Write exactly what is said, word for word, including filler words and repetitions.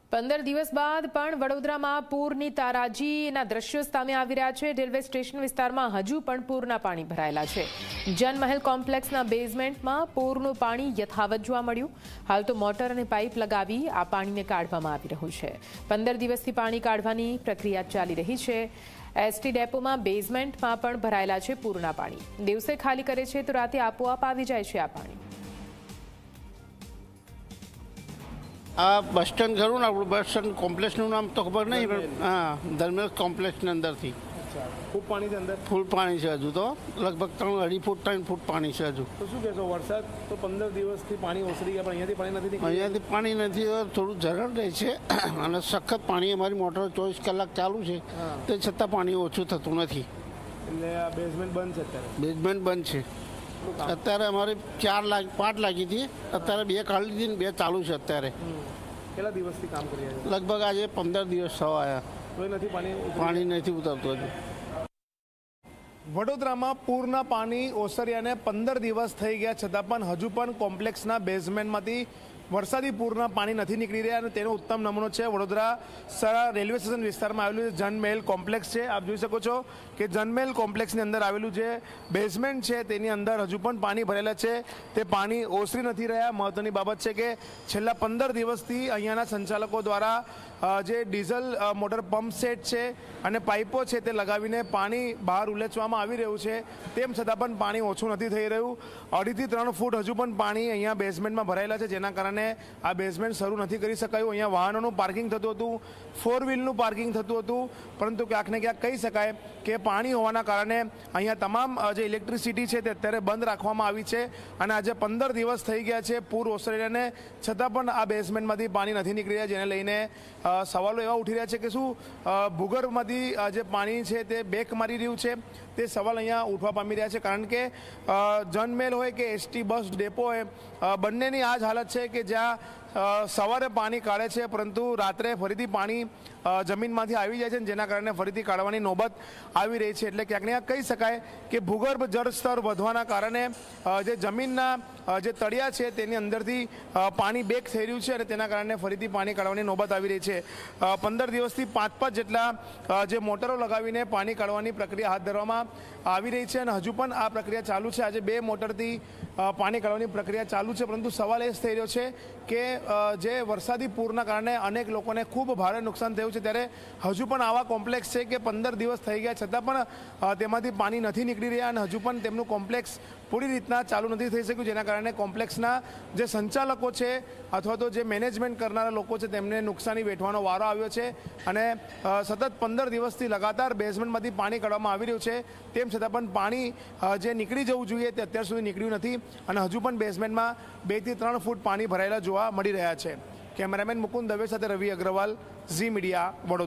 પંદર દિવસ બાદ પણ વડોદરામાં પૂરની તારાજીના દ્રશ્યો સામે આવી રહ્યા છે। રેલવે સ્ટેશન વિસ્તારમાં હજુ પણ પૂરના પાણી ભરાયેલા છે। જનમહેલ કોમ્પ્લેક્સના બેઝમેન્ટમાં પૂરનું પાણી યથાવત જોવા મળ્યું। હાલ તો મોટર અને પાઇપ લગાવી આ પાણીને કાઢવામાં આવી રહ્યું છે। પંદર દિવસથી પાણી કાઢવાની પ્રક્રિયા ચાલી રહી છે। એસટી ડેપોમાં બેઝમેન્ટમાં પણ ભરાયેલા છે પૂરના પાણી। દિવસે ખાલી કરે છે તો રાતે આપોઆપ આવી જાય છે આ પાણી। આ બસ સ્ટેન્ડ ખરું ને આપણું બસ સ્ટેન્ડ કોમ્પ્લેક્સનું નામ તો ખબર નહીં પણ હા ધર્મેશ કોમ્પ્લેક્સની અંદરથી ખૂબ પાણી છે અંદર ફૂલ પાણી છે હજુ તો લગભગ ત્રણ અઢી ફૂટ ત્રણ ફૂટ પાણી છે હજુ। તો શું કહેશો વરસાદ તો પંદર દિવસથી પાણી ઓસરી ગયા પણ અહીંયાથી પાણી નથી અહીંયાથી પાણી નથી થોડું ઝરડ રહે છે અને સખત પાણી અમારી મોટર ચોવીસ કલાક ચાલુ છે તે છતાં પાણી ઓછું થતું નથી। એટલે આ બેઝમેન્ટ બંધ છે અત્યારે બેઝમેન્ટ બંધ છે અત્યારે અમારે ચાર લાખ પાંચ લાગી હતી અત્યારે બે કાઢી દીધી ને બે ચાલુ છે અત્યારે। કેટલા દિવસથી કામ કરી રહ્યા લગભગ આજે પંદર દિવસ થવા આવ્યા તો નથી પાણી પાણી નથી ઉતરતું હજુ। વડોદરામાં પૂરના પાણી ઓસર્યાને પંદર દિવસ થઈ ગયા છતાં પણ હજુ પણ કોમ્પ્લેક્સના બેઝમેન્ટમાંથી વરસાદી પૂરના પાણી નથી નીકળી રહ્યા અને તેનો ઉત્તમ નમૂનો છે વડોદરા સરા રેલવે સ્ટેશન વિસ્તારમાં આવેલું જનમહેલ કોમ્પ્લેક્સ છે। આપ જોઈ શકો છો કે જનમહેલ કોમ્પ્લેક્સની અંદર આવેલું જે બેઝમેન્ટ છે તેની અંદર હજુ પણ પાણી ભરેલા છે તે પાણી ઓસરી નથી રહ્યા। મહત્વની બાબત છે કે છેલ્લા પંદર દિવસથી અહીંયાના સંચાલકો દ્વારા જે ડીઝલ મોટર પંપ સેટ છે અને પાઇપો છે તે લગાવીને પાણી બહાર ઉલેચવામાં આવી રહ્યું છે તેમ છતાં પણ પાણી ઓછું નથી થઈ રહ્યું। અઢીથી ત્રણ ફૂટ હજુ પણ પાણી અહીંયા બેઝમેન્ટમાં ભરાયેલા છે જેના કારણે આ બેઝમેન્ટ શરૂ નથી કરી શકાયું। અહીંયા વાહનોનું પાર્કિંગ થતું હતું, ફોર વ્હીલનું પાર્કિંગ થતું હતું, પરંતુ ક્યાંક ને ક્યાંક કહી શકાય કે પાણી હોવાના કારણે અહીંયા તમામ જે ઇલેક્ટ્રિસિટી છે તે અત્યારે બંધ રાખવામાં આવી છે અને આજે પંદર દિવસ થઈ ગયા છે પૂર ઓસરેલાને છતાં પણ આ બેઝમેન્ટમાંથી પાણી નથી નીકળી રહ્યા જેને લઈને સવાલો એવા ઉઠી રહ્યા છે કે શું ભૂગર્ભમાંથી જે પાણી છે તે બેક મારી રહ્યું છે તે સવાલ અહીંયા ઉઠવા પામી રહ્યા છે। કારણ કે જનમેલ હોય કે એસટી બસ ડેપો હોય બંનેની આ જ હાલત છે કે જ્યાં સવારે પાણી કાઢે છે પરંતુ રાત્રે ફરીથી પાણી જમીનમાંથી આવી જાય છે જેના કારણે ફરીથી કાઢવાની નોબત આવી રહી છે। એટલે ક્યાંક ને ક્યાંક કહી શકાય કે ભૂગર્ભ જળ સ્તર વધવાના કારણે જે જમીનના જે તળિયા છે તેની અંદરથી પાણી બેક થઈ રહ્યું છે અને તેના કારણે ફરીથી પાણી કાઢવાની નોબત આવી રહી છે। પંદર દિવસથી પાંચ પાંચ જેટલા જે મોટરો લગાવીને પાણી કાઢવાની પ્રક્રિયા હાથ ધરવામાં આવી રહી છે અને હજુ પણ આ પ્રક્રિયા ચાલુ છે। આજે બે મોટરથી પાણી કાઢવાની પ્રક્રિયા ચાલુ છે પરંતુ સવાલ એ જ થઈ રહ્યો છે કે જે વરસાદી પૂરના કારણે અનેક લોકોને ખૂબ ભારે નુકસાન થયું છે ત્યારે હજુ પણ આવા કોમ્પ્લેક્સ છે કે પંદર દિવસ થઈ ગયા છતાં પણ તેમાંથી પાણી નથી નીકળી રહ્યા અને હજુ પણ તેમનું કોમ્પ્લેક્સ પૂરી રીતના ચાલુ નથી થઈ શક્યું જેના કારણે કોમ્પ્લેક્સના જે સંચાલકો છે અથવા તો જે મેનેજમેન્ટ કરનારા લોકો છે તેમને નુકસાની વેઠવાનો વારો આવ્યો છે અને સતત પંદર દિવસથી લગાતાર બેઝમેન્ટમાંથી પાણી કાઢવામાં આવી રહ્યું છે તેમ છતાં પણ પાણી જે નીકળી જવું જોઈએ તે અત્યાર સુધી નીકળ્યું નથી અને હજુ પણ બેઝમેન્ટમાં બે થી ત્રણ ફૂટ પાણી ભરાયેલા જોવા મળી રહ્યા છે। કેમેરામેન મુકુંદ દવે સાથે રવિ અગ્રવાલ, ઝી મીડિયા, વડોદરા।